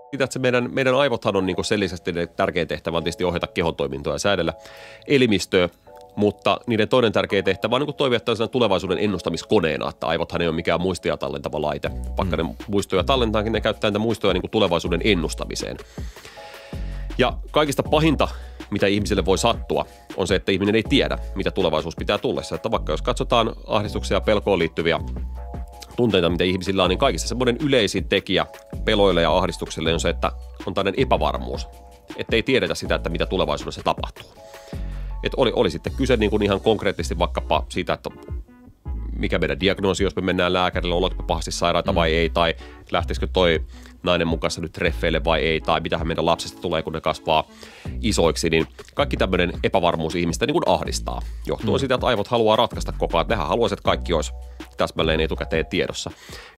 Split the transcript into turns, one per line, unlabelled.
Sitä, että meidän aivothan on niin sen lisäksi tärkein tehtävä on tietysti ohjata kehon toimintoa ja säädellä elimistöä, mutta niiden toinen tärkeä tehtävä on niin toimia tällaisena tulevaisuuden ennustamiskoneena, että aivothan ei ole mikään muistia tallentava laite. Vaikka ne muistoja tallentaankin, ne käyttää niitä muistoja niin tulevaisuuden ennustamiseen. Ja kaikista pahinta, mitä ihmisille voi sattua, on se, että ihminen ei tiedä, mitä tulevaisuus pitää tullessa. Että vaikka jos katsotaan ahdistuksia ja pelkoon liittyviä tunteita, mitä ihmisillä on, niin kaikista semmoinen yleisin tekijä peloille ja ahdistukselle on se, että on tällainen epävarmuus. Että ei tiedetä sitä, että mitä tulevaisuudessa tapahtuu. Että oli sitten kyse niin kuin ihan konkreettisesti vaikkapa siitä, että mikä meidän diagnoosi, jos me mennään lääkärille, ollaanko me pahasti sairaita vai ei, tai lähtisikö toi nainen mukaan nyt treffeille vai ei, tai mitähän meidän lapsesta tulee, kun ne kasvaa isoiksi, niin kaikki tämmöinen epävarmuus ihmistä niin kuin ahdistaa. Johtuu siitä, että aivot haluaa ratkaista koko ajan, että nehän haluaisi, että kaikki olisi täsmälleen etukäteen tiedossa.